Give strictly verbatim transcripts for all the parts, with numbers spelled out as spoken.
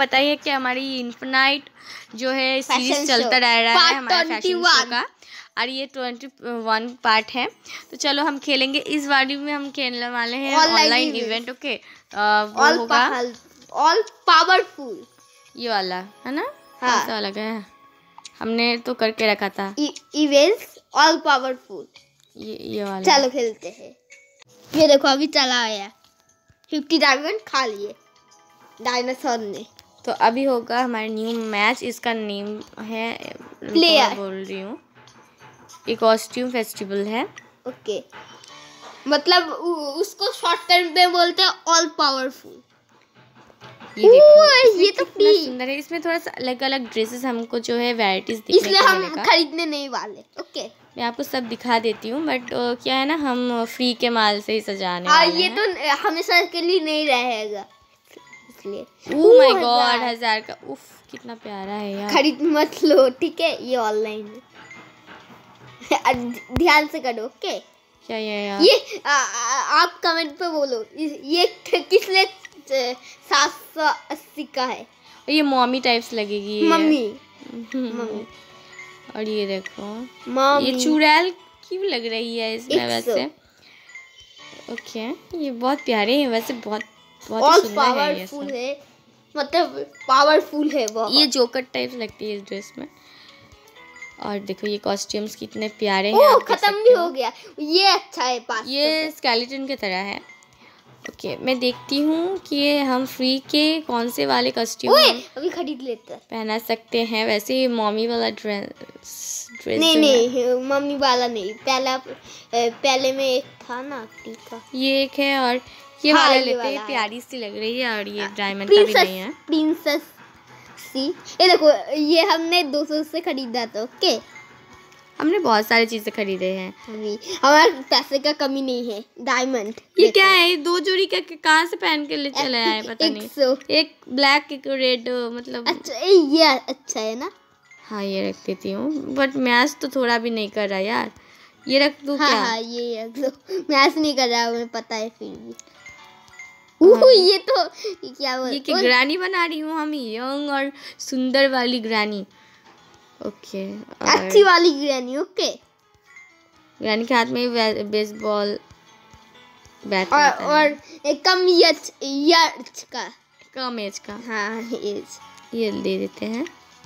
पता ही है कि हमारी इन्फिनाइट जो है सीरीज चलता रह रहा है हमारा फैशन शो का, और ये ट्वेंटी वन पार्ट है। तो चलो हम खेलेंगे इस वाली में, हम खेलने वाले हैं ऑनलाइन इवेंट। ओके, वो होगा ऑल पावरफुल, ये वाला है ना? हाँ, ऐसा वाला है, हमने तो करके रखा था इवेंट्स ऑल पावरफुल, ये ये वाला। चलो खेलते हैं। ये देखो अभी चला आया, फिफ्टी डायमंड खा लिए डायनासोर ने। तो अभी होगा हमारा न्यू मैच, इसका नेम है प्लेयर, बोल रही हूँ, ये कॉस्ट्यूम फेस्टिवल है। ओके, मतलब उसको शॉर्ट टर्म में बोलते हैं ऑल पावरफुल। ये देखो, ये तो कितना सुंदर है, इसमें थोड़ा सा अलग अलग ड्रेसेस हमको जो है वैरायटीज दिखने इसलिए हम खरीदने नहीं वाले। ओके, मैं आपको सब दिखा देती हूँ, बट क्या है ना, हम फ्री के माल से ही सजाने आ, वाले ये हैं। तो हमेशा के लिए नहीं रहेगा, इसलिए। ओह माय गॉड, हजार का, उफ कितना प्यारा है यार। खरीद मत लो, ठीक है, ये ऑनलाइन है, ध्यान से करो। ओके, क्या ये यार, ये आ, आ, आप कमेंट पे बोलो ये किसने सात सौ अस्सी का है। ये मम्मी टाइप्स लगेगी, मम्मी मम्मी। और ये देखो मम्मी, ये चुड़ैल क्यों लग रही है इसमें वैसे। ओके, ये बहुत प्यारे हैं वैसे, बहुत बहुत सुंदर है ये सब, है मतलब पावरफुल है बहुत। ये जोकर टाइप लगती है इस ड्रेस में। और देखो ये कॉस्ट्यूम्स कितने प्यारे हैं। ओह, खत्म भी हो गया, ये अच्छा है पास, ये स्केलेटन की तरह है। ओके okay, मैं देखती हूँ कि हम फ्री के कौन से वाले कॉस्ट्यूम अभी खरीद लेते हैं, पहना सकते हैं। वैसे ये मम्मी वाला ड्रेस ड्रेस नहीं नहीं मम्मी वाला नहीं, पहला पहले में एक था ना फ्री का, ये एक है, और ये हाँ, वाला ये लेते हैं, प्यारी सी लग रही है, और ये डायमंड का भी नहीं है। प्रिंसेस सी, ये देखो ये हमने दो सौ से खरीदा था। ओके, हमने बहुत सारी चीजें खरीदे हैं, अभी हमारे पैसे का कमी नहीं है। डायमंड ये क्या है, ये दो जोड़ी का कहाँ से पहन के ले चले आए पता एक नहीं, सौ। एक ब्लैक एक रेड, मतलब अच्छा ये अच्छा है ना। हाँ ये रख देती हूँ, बट मैच तो थोड़ा भी नहीं कर रहा यार, ये रख दूँ हाँ, क्या? हाँ ये रख दो, मैच नहीं कर रहा हमें पता है, फिर भी हाँ। ये तो क्या बोल, ये कि ग्रानी बना रही हूँ हम, यंग और सुंदर वाली ग्रानी। ओके, अच्छी वाली ग्रानी। ओके, ग्रानी के हाथ में बेसबॉल बैट और, और एक कम एज एज का, कम एज का, हाँ एज, ये दे देते हैं।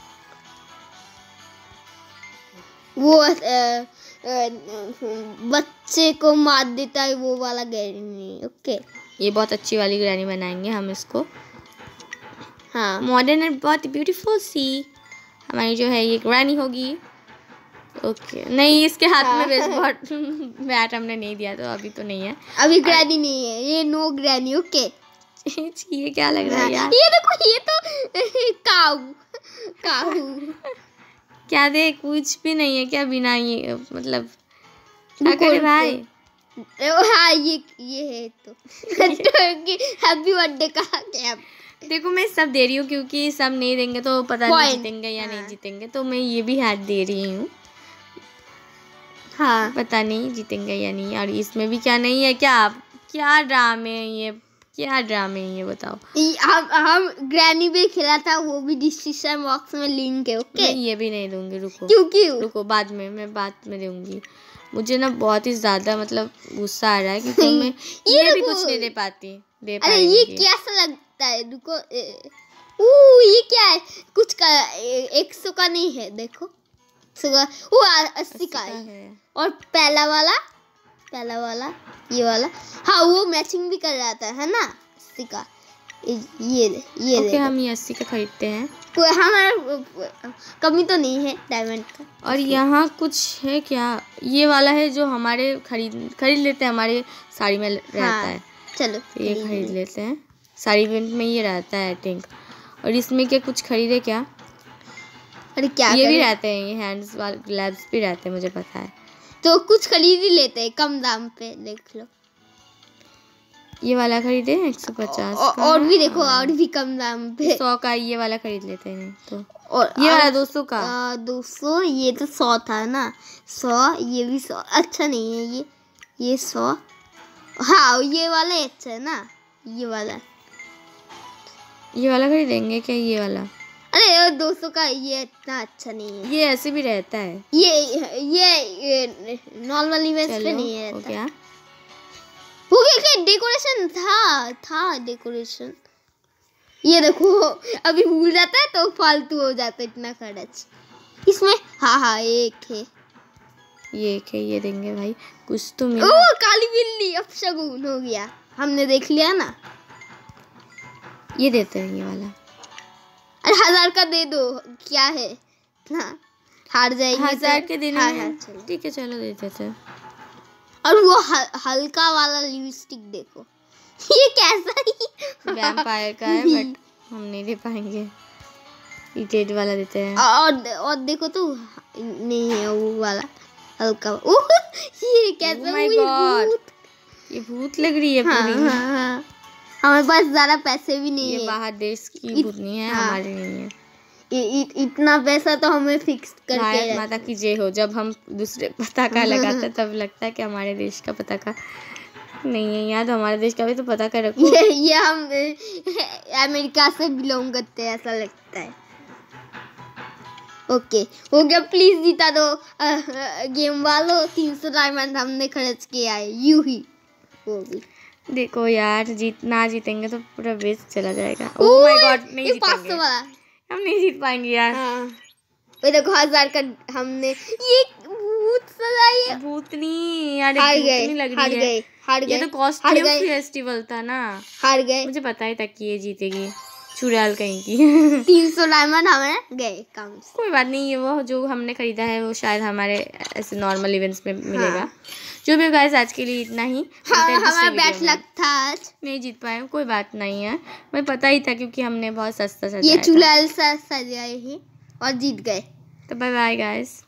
वो आ, आ, बच्चे को मार देता है वो वाला ग्रानी। ओके, ये बहुत अच्छी वाली ग्रानी बनाएंगे हम इसको, हाँ मॉडर्न और बहुत ब्यूटीफुल सी हमारी जो है ये ग्रानी होगी। ओके, नहीं इसके हाथ हाँ, में बेसबॉल बैट हमने नहीं दिया, तो अभी तो नहीं है, अभी ग्रानी नहीं है, ये नो ग्रानी। ओके, ये क्या लग रहा है यार, ये देखो ये तो काऊ काऊ क्या दे, कुछ भी नहीं है क्या बिना ये, मतलब क्या करे भाई। हाँ ये ये है तो हैप्पी बर्थडे का क्या, देखो मैं सब दे रही हूँ क्योंकि सब नहीं देंगे तो पता नहीं जीतेंगे या हाँ। नहीं जीतेंगे, तो मैं ये भी हाथ दे रही हूँ, हाँ पता नहीं जीतेंगे या नहीं। और इसमें भी क्या नहीं है, क्या क्या ड्रामे ये, क्या ड्रामे ये बताओ। हम हम ग्रैनी भी खेला था, वो भी डिस्क्रिप्शन बॉक्स में लिंक है। ओके, मैं ये भी नहीं दूंगी, रुको क्यों क्यों रुको बाद में, मैं बाद में दूंगी। मुझे ना बहुत ही ज्यादा मतलब गुस्सा आ रहा है क्योंकि मैं ये, ये भी कुछ नहीं दे पाती दे अरे ये कैसा लगता है, रुको ओ ये क्या है, कुछ का एक सौ का नहीं है, देखो वो अस्सी का है, और पहला वाला पहला वाला ये वाला, हाँ वो मैचिंग भी कर रहा था, है ना, अस्सी का। ये ये ओके, हम ये अस्सी का खरीदते हैं, हमारा कमी तो नहीं है डायमंड का। और यहाँ कुछ है क्या, ये वाला है जो हमारे खरीद खरीद लेते हैं, हमारे साड़ी में रहता हाँ, है, चलो तो ये खरीद लेते हैं, साड़ी इवेंट में ये रहता है आई थिंक। और इसमें क्या कुछ खरीदे क्या, अरे क्या ये भी रहते हैं, ये हैंड्स वाले ग्लव्स भी रहते हैं, मुझे पता है, तो कुछ खरीद ही लेते हैं कम दाम पे। देख लो ये वाला खरीदे एक सौ पचास का, और भी देखो और भी कम दाम पे, सौ का ये वाला खरीद लेते हैं, तो और ये वाला दो सौ का, दो सौ, ये तो सौ था ना, सौ, ये भी सौ, अच्छा नहीं है ये ये सौ, हाँ ये वाला अच्छा है ना, ये वाला ये वाला खरीदेंगे क्या? ये वाला? अरे दो सौ का ये इतना अच्छा नहीं है। ये ऐसे भी रहता है। ये ये, ये नॉर्मल इवेंट्स पे नहीं है। क्या वो क्या डेकोरेशन था था डेकोरेशन। ये देखो अभी भूल जाता है तो फालतू हो जाता है इतना खर्च इसमें। हाँ हाँ एक है, ये एक है, ये देंगे भाई कुछ तो मिला। ओ काली बिल्ली अपशगुन हो गया, हमने देख लिया ना। ये देते हैं ये वाला। अरे हजार का दे दो, क्या है ना, हार जाएगी। हजार के देने हाँ, में हाँ, ठीक है चलो दे देते हैं। और वो हल, हल्का वाला लिपस्टिक देखो ये कैसा ही वैम्पायर का है बट हम नहीं दे पाएंगे, इटेड वाला देते हैं। और और देखो तो नहीं है वो वाला हल्का। ओह ये कैसा oh my God, ये भूत लग रही है पूरी। हाँ, हाँ, हाँ। हमारे पास ज्यादा पैसे भी नहीं ये है। बाहर देश की भूतनी है, हाँ, हमारी नहीं है। इ, इ, इतना पैसा तो हमें फिक्स करके भारत माता की जय हो। जब हम दूसरे पताका लगाते तब लगता है कि हमारे देश का पताका नहीं है यार, तो हमारे देश का भी तो पताका रखो। ये, ये हम अमेरिका से बिलोंग करते हैं ऐसा लगता है। ओके हो गया, प्लीज जीता दो गेम वालों। तीन सौ डायमंड हमने खर्च किया है, यू ही वो भी। देखो यार जीत ना जीतेंगे तो पूरा वेस्ट चला जाएगा। ओह माय गॉड नहीं जीतेंगे, वाला हम नहीं जीत पाएंगे यार। हाँ। वो देखो हजार का हमने, ये भूत सजाई है। भूतनी यार, हार गए, भूतनी लग हार रही गए, है। हार गए, ये तो कॉस्ट्यूम फेस्टिवल था ना, हार गए। मुझे पता ही था कि ये जीतेगी, चुड़ैल कहीं की। तीन सौ डायमंड हमें गए काम से। कोई बात नहीं, ये वो जो हमने खरीदा है वो शायद हमारे ऐसे नॉर्मल इवेंट्स में मिलेगा। हाँ। जो भी गाइस आज के लिए इतना ही। हाँ, हमारा बैड लक था आज, नहीं जीत पाए, कोई बात नहीं है, मुझे पता ही था क्योंकि हमने बहुत सस्ता सजाया ये था। चुड़ैल सा सजाए ही और जीत गए। तो बाय बाय गाइस।